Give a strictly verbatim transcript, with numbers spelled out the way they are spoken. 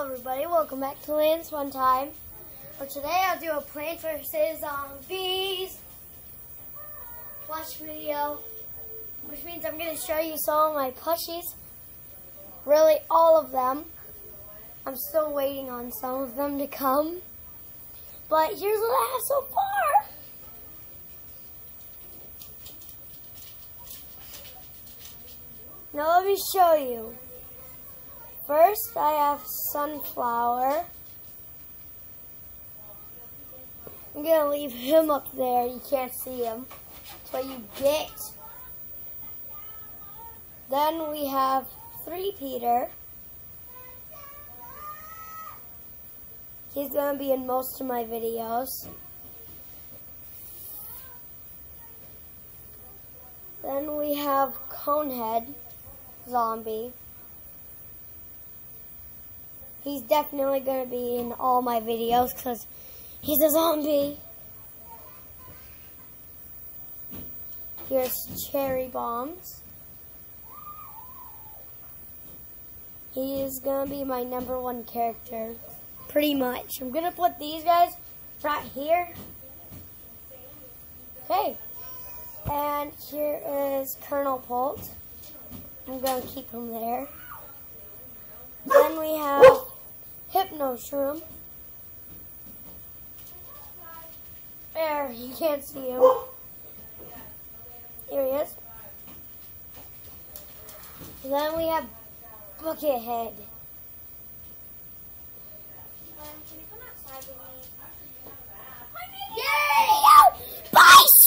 everybody, welcome back to Lance One Time. For today I'll do a Plants versus. Zombies plush video, which means I'm going to show you some of my plushies. Really, all of them. I'm still waiting on some of them to come. But here's what I have so far. Now let me show you. First, I have Sunflower. I'm going to leave him up there. You can't see him. That's what you get. Then we have Three Peter. He's going to be in most of my videos. Then we have Conehead Zombie. He's definitely going to be in all my videos because he's a zombie. Here's Cherry Bombs. He is going to be my number one character, pretty much. I'm going to put these guys right here. Okay. And here is Colonel Polt. I'm going to keep him there. Then we have Hypno Shroom. There, you can't see him. Here he is. And then we have Buckethead. Can you come outside with me? Yay! Bison!